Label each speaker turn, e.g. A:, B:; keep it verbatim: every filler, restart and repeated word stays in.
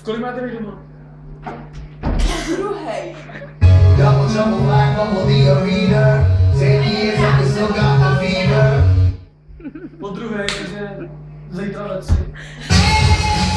A: kolik máte vy doma?
B: Druhej.
C: Double trouble like bubble the arena. Ten years and we still got the fever.
A: Po druhé, takže zítra ve tři.